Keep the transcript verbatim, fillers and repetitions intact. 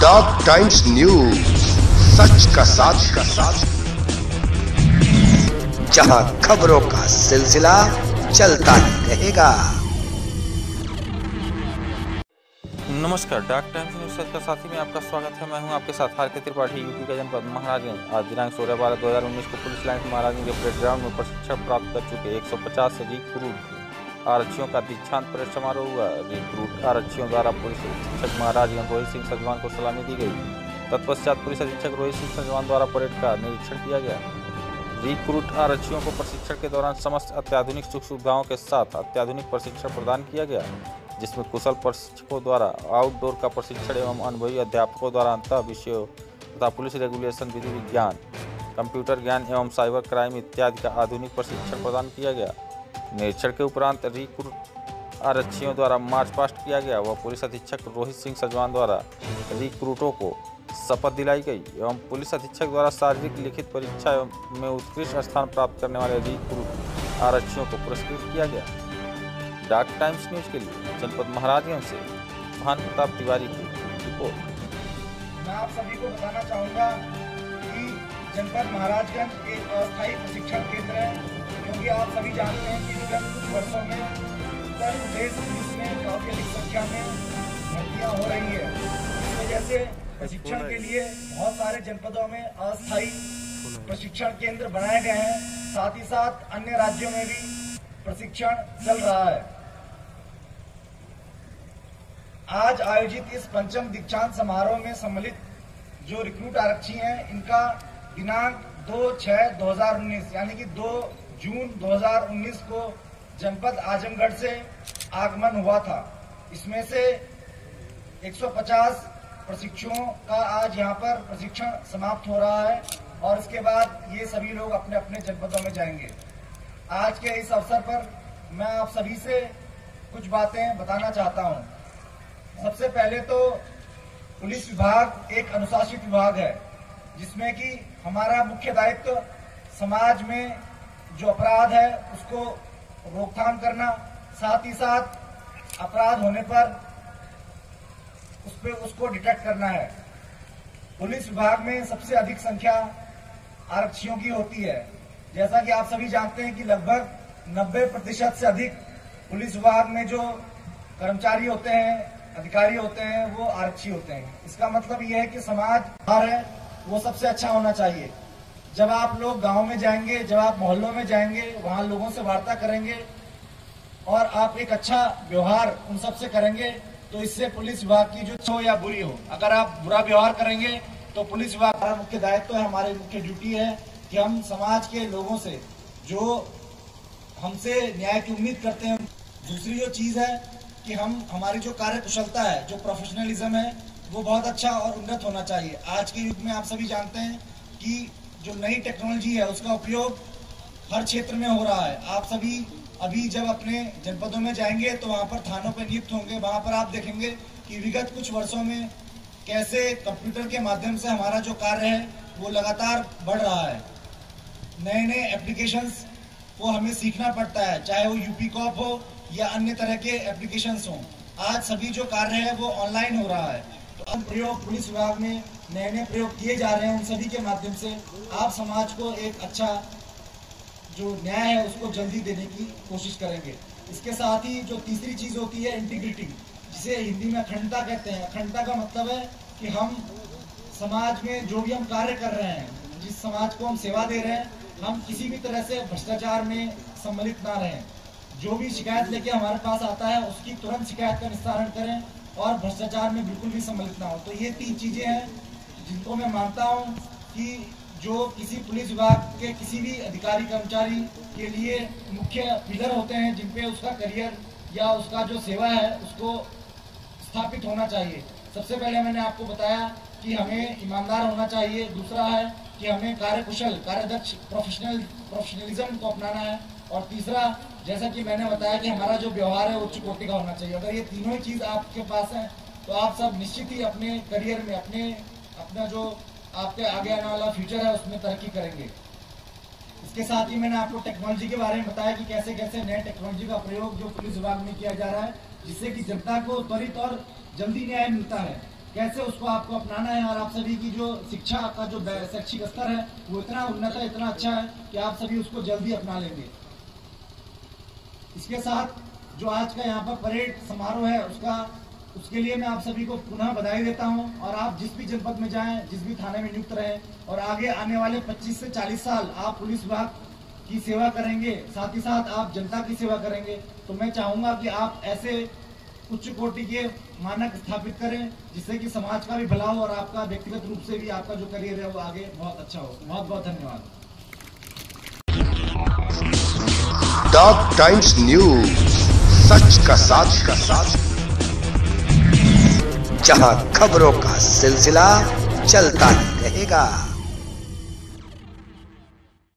Dog times news, सच का साथ का साथ, जहां खबरों का सिलसिला चलता ही रहेगा। नमस्कार, डॉग टाइम्स न्यूज सच का साथी में आपका स्वागत है। मैं हूं आपके साथ आर के त्रिपाठी, यूपी का जनपद महाराजगंज। आज दिनांक सोलह बारह दो हजार उन्नीस को पुलिस लाइन महाराजगंज के परेड ग्राउंड में प्रशिक्षण प्राप्त कर चुके एक सौ पचास से रिक्रूट आरक्षियों का दीक्षांत परेड समारोह हुआ। रिक्रूट आरक्षियों द्वारा पुलिस अधीक्षक महाराजगंज रोहित सिंह सजवान को सलामी दी गई। तत्पश्चात पुलिस अधीक्षक रोहित सिंह सजवान द्वारा परेड का निरीक्षण किया गया। रिक्रूट आरक्षियों को प्रशिक्षण के दौरान समस्त अत्याधुनिक सुख सुविधाओं के साथ अत्याधुनिक प्रशिक्षण प्रदान किया गया, जिसमें कुशल प्रशिक्षकों द्वारा आउटडोर का प्रशिक्षण एवं अनुभवी अध्यापकों द्वारा अंतः विषयों तथा पुलिस रेगुलेशन, विधि विज्ञान, कंप्यूटर ज्ञान एवं साइबर क्राइम इत्यादि का आधुनिक प्रशिक्षण प्रदान किया गया। निरीक्षण के उपरांत रिक्रूट आरक्षियों द्वारा मार्च पास्ट किया गया व पुलिस अधीक्षक रोहित सिंह सजवान द्वारा रिक्रूटों को शपथ दिलाई गई एवं पुलिस अधीक्षक द्वारा शारीरिक लिखित परीक्षा में उत्कृष्ट स्थान प्राप्त करने वाले रिक्रूट आरक्षियों को पुरस्कृत किया गया। डॉग टाइम्स न्यूज के लिए जनपद महाराजगंज से भानु प्रताप तिवारी की रिपोर्ट। मैं आप सभी को बताना चाहूँगा कि जनपद महाराजगंज एक अस्थायी प्रशिक्षण केंद्र है, क्योंकि आप सभी जानते हैं कि विगत कुछ वर्षों में उत्तर प्रदेश पुलिस में काफी अधिक संख्या में भर्तियाँ हो रही है। इस वजह से प्रशिक्षण के लिए बहुत सारे जनपदों में अस्थायी प्रशिक्षण केंद्र बनाए गए हैं। साथ ही साथ अन्य राज्यों में भी प्रशिक्षण चल रहा है। आज आयोजित इस पंचम दीक्षांत समारोह में सम्मिलित जो रिक्रूट आरक्षी हैं, इनका दिनांक दो छह दो हजार उन्नीस यानी कि दो जून दो हजार उन्नीस को जनपद आजमगढ़ से आगमन हुआ था। इसमें से एक सौ पचास प्रशिक्षुओं का आज यहाँ पर प्रशिक्षण समाप्त हो रहा है और इसके बाद ये सभी लोग अपने अपने जनपदों में जाएंगे। आज के इस अवसर पर मैं आप सभी से कुछ बातें बताना चाहता हूँ। सबसे पहले तो पुलिस विभाग एक अनुशासित विभाग है, जिसमें कि हमारा मुख्य दायित्व समाज में जो अपराध है उसको रोकथाम करना, साथ ही साथ अपराध होने पर उस पे उसको डिटेक्ट करना है। पुलिस विभाग में सबसे अधिक संख्या आरक्षियों की होती है। जैसा कि आप सभी जानते हैं कि लगभग नब्बे प्रतिशत से अधिक पुलिस विभाग में जो कर्मचारी होते हैं, अधिकारी होते हैं, वो आरक्षी होते हैं। इसका मतलब यह है कि समाज है वो सबसे अच्छा होना चाहिए। जब आप लोग गांव में जाएंगे, जब आप मोहल्लों में जाएंगे, वहां लोगों से वार्ता करेंगे और आप एक अच्छा व्यवहार उन सबसे करेंगे, तो इससे पुलिस विभाग की जो अच्छी हो या बुरी हो, अगर आप बुरा व्यवहार करेंगे तो पुलिस विभाग का मुख्य दायित्व है, हमारी मुख्य ड्यूटी है कि हम समाज के लोगों से जो हमसे न्याय की उम्मीद करते हैं। दूसरी जो चीज है कि हम हमारी जो कार्य कुशलता है, जो प्रोफेशनलिज्म है, वो बहुत अच्छा और उन्नत होना चाहिए। आज के युग में आप सभी जानते हैं कि जो नई टेक्नोलॉजी है उसका उपयोग हर क्षेत्र में हो रहा है। आप सभी अभी जब अपने जनपदों में जाएंगे तो वहाँ पर थानों पर नियुक्त होंगे, वहाँ पर आप देखेंगे कि विगत कुछ वर्षों में कैसे कंप्यूटर के माध्यम से हमारा जो कार्य है वो लगातार बढ़ रहा है। नए नए एप्लीकेशंस को हमें सीखना पड़ता है, चाहे वो यूपी कॉप हो या अन्य तरह के एप्लीकेशंस हों। आज सभी जो कार्य है वो ऑनलाइन हो रहा है। तो अब प्रयोग पुलिस विभाग में नए नए प्रयोग किए जा रहे हैं, उन सभी के माध्यम से आप समाज को एक अच्छा जो न्याय है उसको जल्दी देने की कोशिश करेंगे। इसके साथ ही जो तीसरी चीज होती है इंटीग्रिटी, जिसे हिंदी में अखंडता कहते हैं। अखंडता का मतलब है कि हम समाज में जो भी हम कार्य कर रहे हैं, जिस समाज को हम सेवा दे रहे हैं, हम किसी भी तरह से भ्रष्टाचार में सम्मिलित ना रहें। जो भी शिकायत लेके हमारे पास आता है उसकी तुरंत शिकायत का निस्तारण करें और भ्रष्टाचार में बिल्कुल भी सम्मिलित ना हो। तो ये तीन चीजें हैं जिनको मैं मानता हूँ कि जो किसी पुलिस विभाग के किसी भी अधिकारी कर्मचारी के लिए मुख्य पिलर होते हैं, जिनपे उसका करियर या उसका जो सेवा है उसको स्थापित होना चाहिए। सबसे पहले मैंने आपको बताया कि हमें ईमानदार होना चाहिए। दूसरा है कि हमें कार्यकुशल, कार्यदक्ष, प्रोफेशनल प्रोफेशनलिज्म को अपनाना है। और तीसरा, जैसा कि मैंने बताया कि हमारा जो व्यवहार है उच्च कोटि का होना चाहिए। अगर ये तीनों ही चीज आपके पास है तो आप सब निश्चित ही अपने करियर में, अपने अपना जो आपके आगे आने वाला फ्यूचर है उसमें तरक्की करेंगे। इसके साथ ही मैंने आपको टेक्नोलॉजी के बारे में बताया कि कैसे कैसे नए टेक्नोलॉजी का प्रयोग जो पुलिस विभाग में किया जा रहा है, जिससे कि जनता को त्वरित और जल्दी न्याय मिलता है। कैसे उसको आपको अपनाना है। और आप सभी की जो शिक्षा का जो शैक्षिक स्तर है वो इतना उन्नत है, इतना अच्छा है कि आप सभी उसको जल्दी अपना लेंगे। इसके साथ जो आज का यहाँ पर परेड समारोह है उसका उसके लिए मैं आप सभी को पुनः बधाई देता हूँ। और आप जिस भी जनपद में जाएं, जिस भी थाने में नियुक्त रहें और आगे आने वाले पच्चीस से चालीस साल आप पुलिस विभाग की सेवा करेंगे, साथ ही साथ आप जनता की सेवा करेंगे। तो मैं चाहूंगा कि आप ऐसे उच्च कोटि के मानक स्थापित करें जिससे कि समाज का भी भला हो और आपका व्यक्तिगत रूप से भी आपका जो करियर है वो आगे बहुत अच्छा हो। बहुत बहुत धन्यवाद। डॉग टाइम्स न्यूज, सच का साथ का साथ, जहां खबरों का सिलसिला चलता ही रहेगा।